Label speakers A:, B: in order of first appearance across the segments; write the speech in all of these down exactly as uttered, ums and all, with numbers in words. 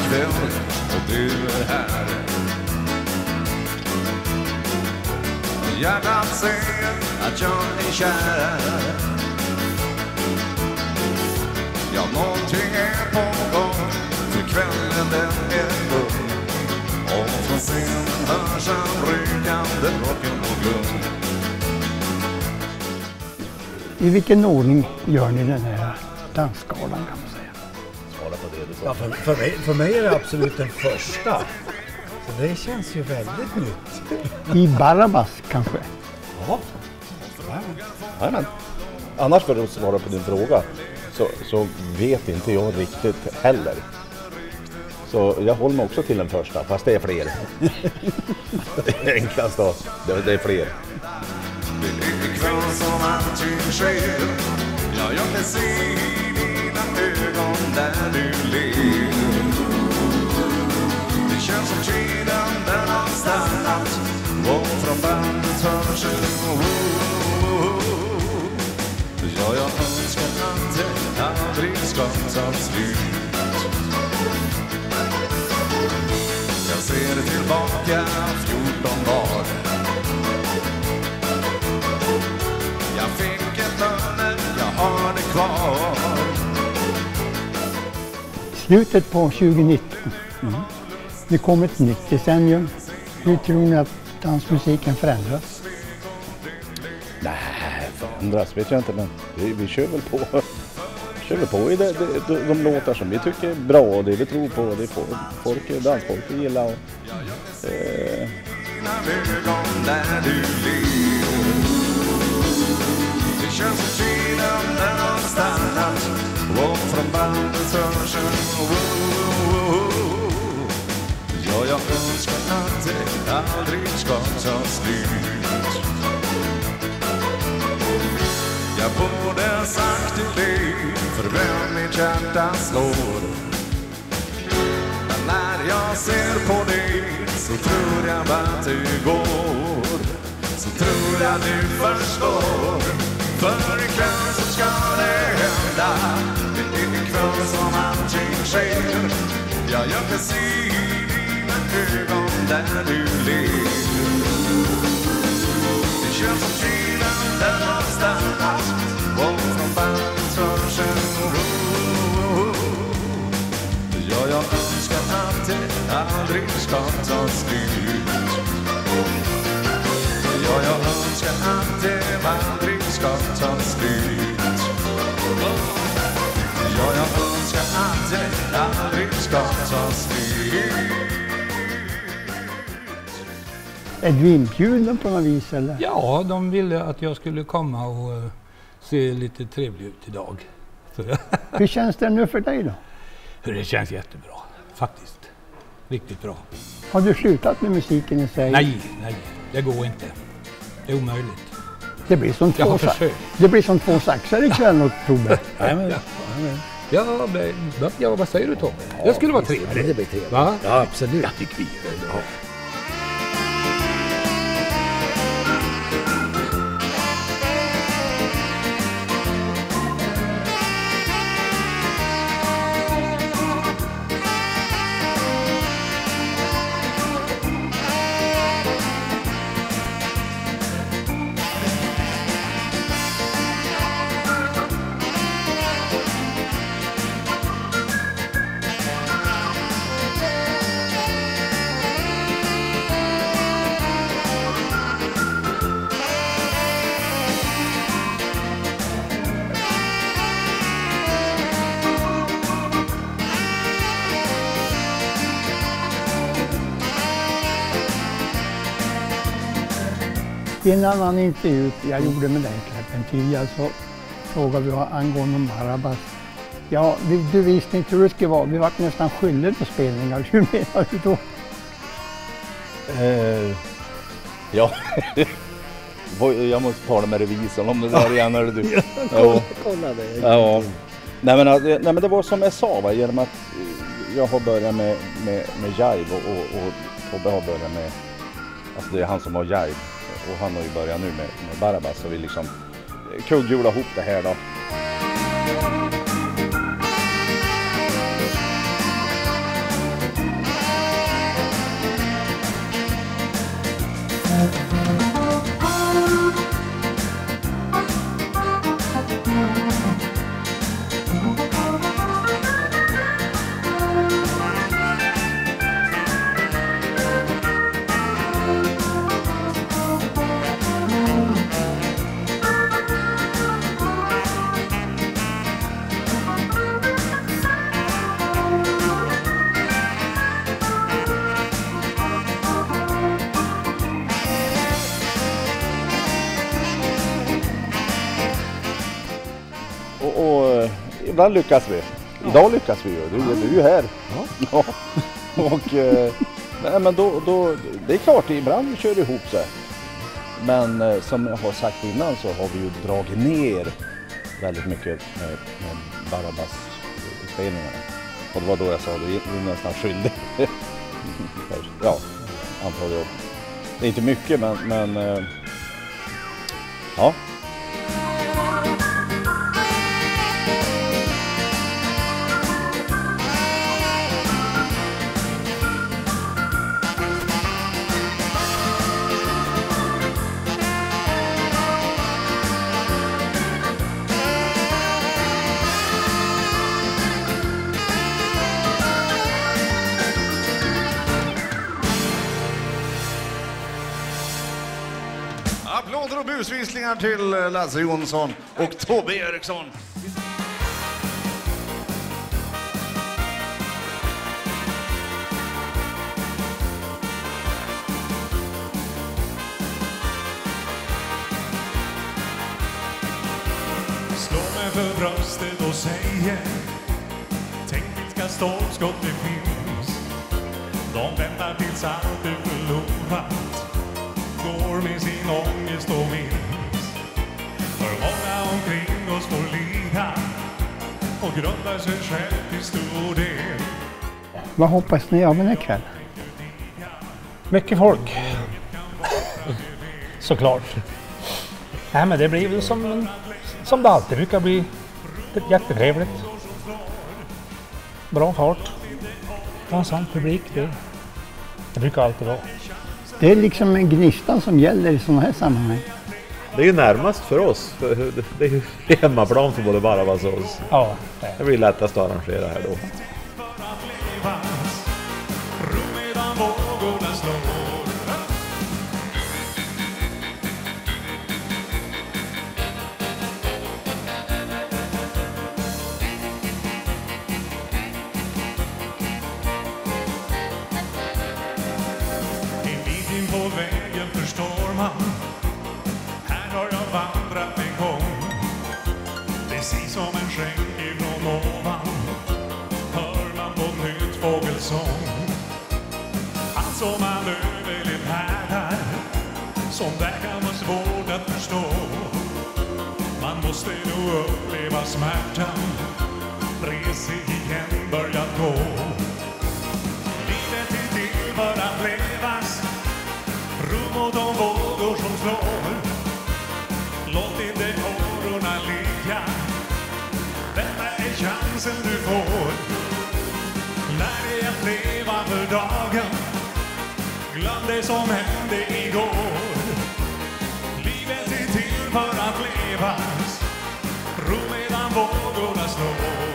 A: vill och du är här. Hjärtat säger att jag är kär. Ja, någonting är på gång, för kvällen den är lugn. Och från scenen hörs en rykande rock'n'roll.
B: I vilken ordning gör ni den här dansskalan, kan man säga?
C: Svara på det du sa.
D: Ja, för, för, mig, för mig är det absolut den första. Så det känns ju väldigt nytt.
B: I Barabbas kanske?
D: Ja.
C: Nej, men. Annars för att svara på din fråga så, så vet inte jag riktigt heller. Så jag håller mig också till den första, fast det är fler. Det är enklast då. Det, det är fler.
A: Det är ikväll som allting sker. Ja, jag kan se i dina ögon där du ler. Det känns som tiden den har stannat. Och från bandet hörs en ja, jag önskar att det aldrig ska ta slut. Jag ser tillbaka fjorton dagar. Jag fick ett löne, jag har det kvar.
B: Slutet på tjugonitton. Mm. Det kom ett nytt decennium. Hur tror ni att dansmusiken förändras?
C: Nej, förändras vet jag inte, men vi, vi kör väl på. Kör väl på i det, det, de, de låtar som vi tycker är bra och det vi tror på. Det får folk, dansfolk gillar. Och, eh.
A: Det känns som tiden den har stannat. Och från bandet hörs en ja, jag önskar att det aldrig ska ta slut. Jag borde sagt till dig för vem mitt hjärta slår. Men när jag ser på dig så tror jag att det går. Så tror jag du förstår. För ikväll så ska det hända. Det är ikväll som allting sker. Ja, jag kan se i dina ögon där du ler. Det känns som tiden den har stannat. Och från bandet hörs en ja, jag önskar att det aldrig ska ta slut. Ja, jag önskar att det aldrig ska ta slut. Ja, jag önskar att det aldrig ska ta slut.
B: Är du inbjuden på något vis eller?
E: Ja, de ville att jag skulle komma och uh, se lite trevlig ut idag. Så,
B: hur känns det nu för dig då?
E: Det känns jättebra, faktiskt. Riktigt bra.
B: Har du slutat med musiken i sig?
E: Nej, nej, det går inte. Det är omöjligt.
B: Det blir som
E: Jag
B: två,
E: har
B: sa-
E: försökt.
B: det blir som två saxar ikväll och Tobbe.
C: Nej, men,
E: Ja, ja, men, ja, vad säger du Tom? Det skulle vara trevligt.
D: Det blir trevligt.
E: Va?
D: Ja, absolut.
E: Jag tycker vi gör det.
C: ja.
B: I en annan intervju jag gjorde med dig Klappen tidigare så frågade vi angående Barabbas. Ja, vi, du visste inte hur det skulle vara. Vi var nästan skyldiga på spelningar. Hur menar du då?
C: Eh, ja, jag måste tala med revisorn om det där igen. Är det du?
D: Ja, kolla, kolla det.
C: Ja. Nej, men, nej men det var som jag sa, va? Genom att jag har börjat med, med, med jive och, och, och Tobbe har börjat med, alltså det är han som har jive och han har ju börjat nu med, med Barabbas, så vi liksom kugghjula ihop det här då. ibland lyckas vi. Idag lyckas vi ju. Du, du är ju här. Ja. Och eh, nej, men då, då, det är klart, ibland kör det ihop sig. Men eh, som jag har sagt innan så har vi ju dragit ner väldigt mycket med, med Barabbas-spelningarna. Och det var då jag sa, det är nästan skyldig. Ja, antagligen. Det är inte mycket, men, men eh, ja.
A: Applåder och busvisslingar till Lasse Jonsson och Tobbe Eriksson.
F: Slå mig för bröstet och säger: tänk vilka stolpskott det finns. De väntar tills allt är förlorat, går med sin ångest och minns. För många omkring oss får lida och grundar sig själv till stor del.
B: Vad hoppas ni av den här kvällen?
G: Mycket folk. Såklart. Nej, men det blir väl som, som det alltid brukar bli. Det är jättetrevligt. Bra fart. Dansant publik. Det, det brukar alltid vara.
B: Det är liksom en gnistan som gäller i sådana här sammanhang.
H: Det är ju närmast för oss. För det är ju hemmaplan för både Barabbas och oss.
G: Ja.
H: Det blir lättast att arrangera här då.
F: Här har jag vandrat en gång, precis som en skänk ifrån ovan. Hör man på nytt fågelsång, allt som man överlevt här, som där kan vara svårt att förstå. Man måste nog uppleva smärtan, res igen, börja gå. Livet är till för att levas, rum och de vågor som slår. Låt inte årorna ligga, detta är chansen du får. Lär dig att leva för dagen, glöm det som hände igår. Livet är till för att levas, rum medan vågorna slår.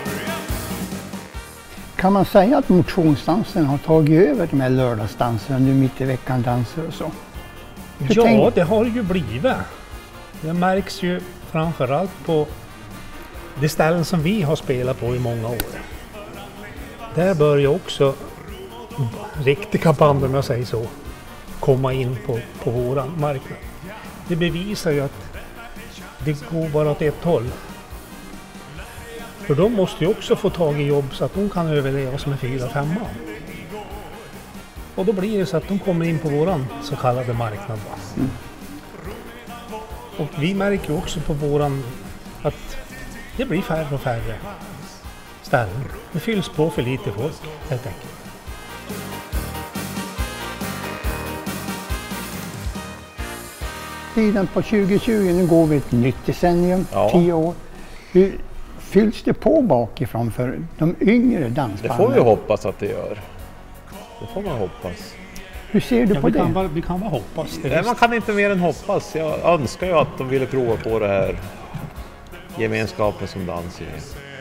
B: Kan man säga att motionsdansen har tagit över de här lördagsdanserna nu mitt i veckan danser och så? Hur
G: Ja,
B: tänk-
G: det har ju blivit. Det märks ju framförallt på de ställen som vi har spelat på i många år. Där börjar också riktiga band, om jag säger så, komma in på, på våran marknad. Det bevisar ju att det går bara åt ett håll. För de måste ju också få tag i jobb så att de kan överleva som en fyra, femma. Och då blir det så att de kommer in på våran så kallade marknad. Mm. Och vi märker också på våran att det blir färre och färre ställen. Det fylls på för lite folk, helt enkelt.
B: Tiden på tjugo tjugo, nu går vi ett nytt decennium,
H: Ja.
B: tio år. Hur fylls det på bakifrån för de yngre
H: Det
B: dansbanden?
H: får vi hoppas att det gör. Det får man hoppas.
B: Hur ser du
G: Ja,
B: på
G: vi,
B: det?
G: kan bara, vi kan bara hoppas. Det
H: Nej,
G: visst.
H: man kan inte mer än hoppas. Jag önskar ju att de ville prova på det här gemenskapen som dans i.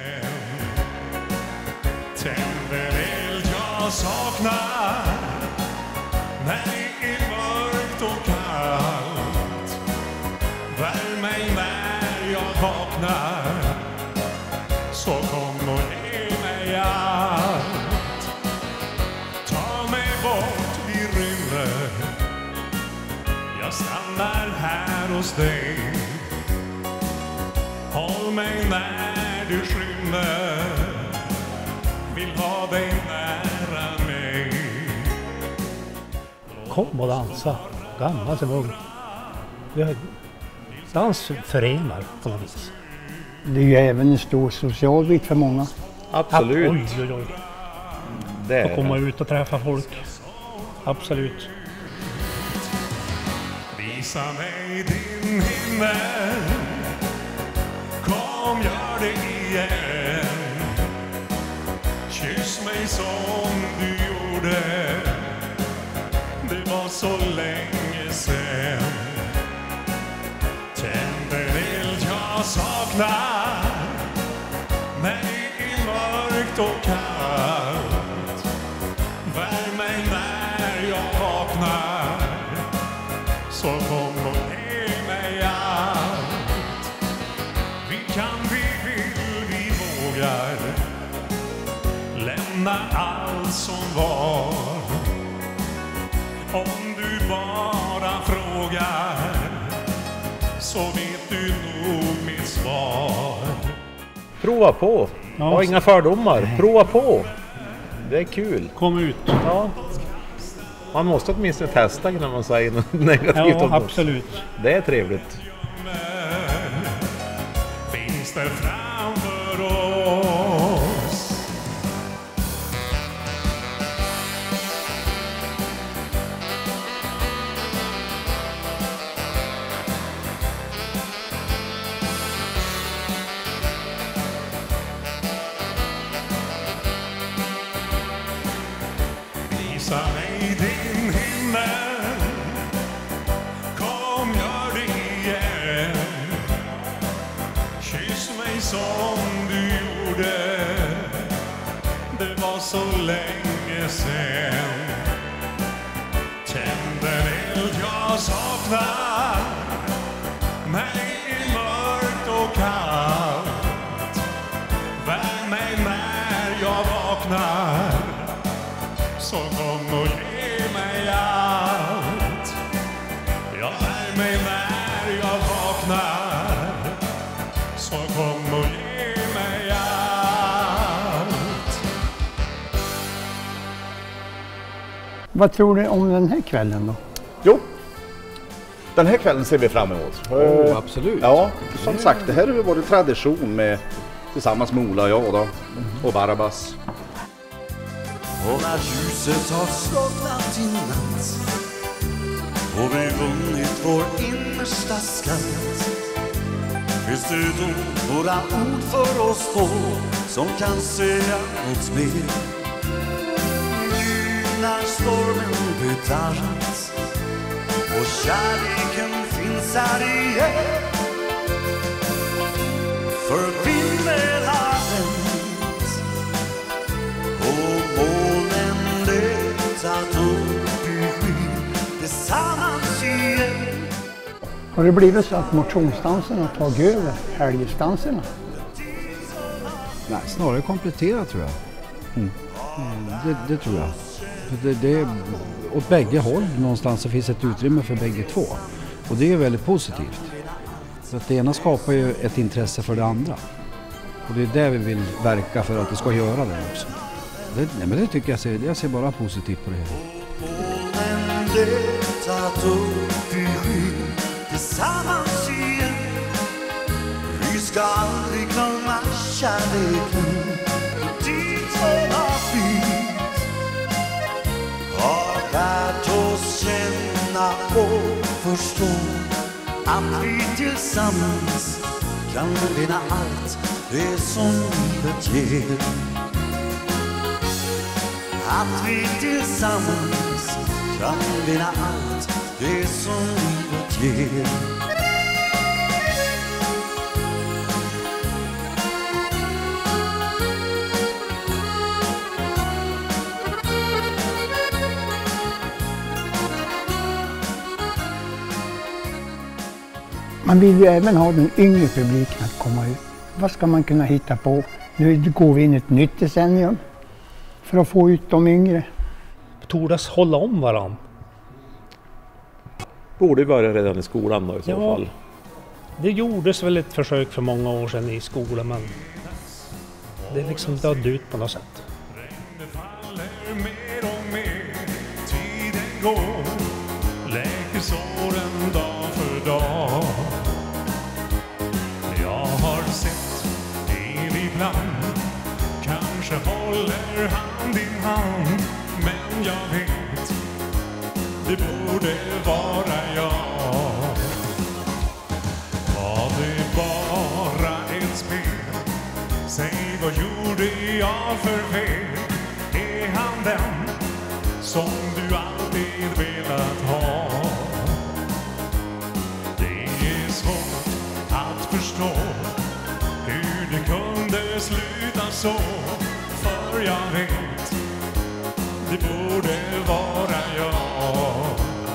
F: Tänder eld jag saknar när det är mörkt och kallt. Värm mig när jag vaknar, så kom och ge mig allt. Ta mig bort vid rymden, jag stannar här hos dig. Håll mig när du skymmer himmel, vill ha dig nära mig.
G: Kom och dansa, gammal som ung. Vi har dans förenar på något vis.
B: Det är ju även en stor social bit för många.
H: Absolut.
G: Oj, oj, oj.
H: Det är
G: Att komma
H: det.
G: ut och träffa folk. Absolut.
F: Visa mig din himmel, kom gör det igen. Kyss mig som du gjorde, det var så länge sen. Tänd en eld jag saknar, när det är mörkt och kallt. Värm mig när jag vaknar, så kom och ge mig allt. Vi kan, vi vill, vi vågar lämna allt som var. Om du bara frågar, så vet du nog mitt svar.
H: Prova på.
G: Ja.
H: Ha inga fördomar. Prova på. Det är kul.
G: Kom ut.
H: Ja. Man måste åtminstone testa innan man säger något negativt
G: Ja,
H: om det.
G: absolut.
H: Det är trevligt.
F: Finns det framför oss? Visa mig din himmel, kom gör det igen. Kyss mig som du gjorde, det var så länge sen. Tänd en eld jag saknar, när det är mörkt och kallt. Värm mig när jag vaknar, så kom och ge mig allt. Jag värm mig när jag vaknar, så kom och ge mig allt.
B: Vad tror du om den här kvällen då?
C: Jo, den här kvällen ser vi fram emot.
E: Oh, absolut.
C: Ja, som sagt, det här har ju varit tradition med, tillsammans med Ola och jag då, och Barabbas.
A: Och när ljuset har slocknat i natt och vi vunnit vår innersta skatt, finns det då några ord för oss två som kan säga något mer? Nu när stormen bedarrat och kärleken finns här igen, för vinden har vänt och molnen letat upp i skyn tillsammans igen.
B: Har det blivit så att motionsdanserna har tagit över helgdansarna?
I: Nej, snarare komplettera tror jag. Mm. Mm, det, det tror jag. För det, det är åt bägge håll någonstans, så finns ett utrymme för bägge två. Och det är väldigt positivt. Så att det ena skapar ju ett intresse för det andra. Och det är där vi vill verka för att det ska göra det också. Det, nej, men det tycker jag ser, jag ser bara positivt på det hela.
A: Molnen letat upp i skyn tillsammans igen. Vi ska aldrig glömma kärleken dit våra fint har lärt oss känna och förstå att vi tillsammans kan vinna allt det som livet ger. Att vi tillsammans kan vinna allt det som livet ger.
B: Man vill ju även ha den yngre publiken att komma ut. Vad ska man kunna hitta på? Nu går vi in i ett nytt decennium för att få ut de yngre.
G: Tordas hålla om varann.
H: Borde börja redan i skolan då i så
G: Ja.
H: fall.
G: Det gjordes väl ett försök för många år sedan i skolan, men Det är liksom död ut på något sätt.
F: Det faller mer och mer, tiden går, läker såren dag för dag. Jag har sett er ibland, kanske håller hand i hand, men jag vet, det borde vara jag. Var det bara ett spel? Säg, vad gjorde jag för fel? Är han den som du alltid velat ha? Det är svårt att förstå hur det kunde sluta så, för jag vet, det borde vara jag.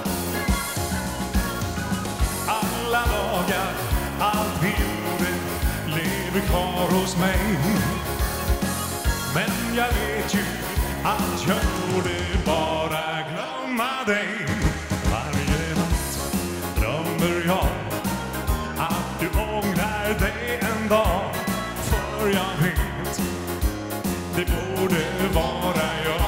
F: Alla dagar, allt vi gjorde lever kvar hos mig, men jag vet ju att jag borde bara glömma dig. Varje natt drömmer jag att du ångrar dig en dag, för jag vet, det borde vara jag.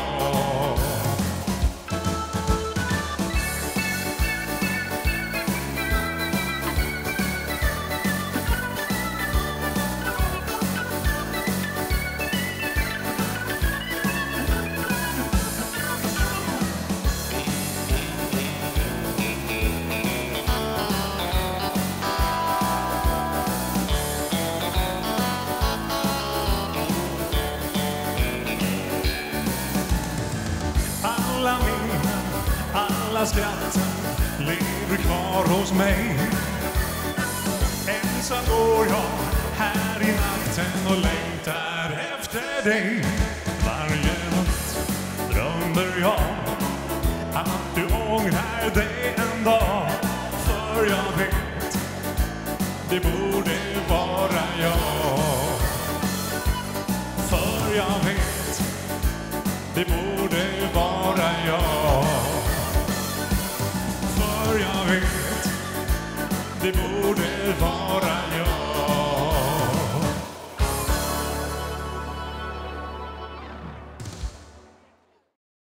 F: Alla minnen, alla skratten lever kvar hos mig. Ensam går jag här i natten och längtar efter dig. Varje natt drömmer jag att du ångrar dig en dag, för jag vet, det borde vara jag. För jag vet, det borde vara jag. För jag vet, det borde vara jag.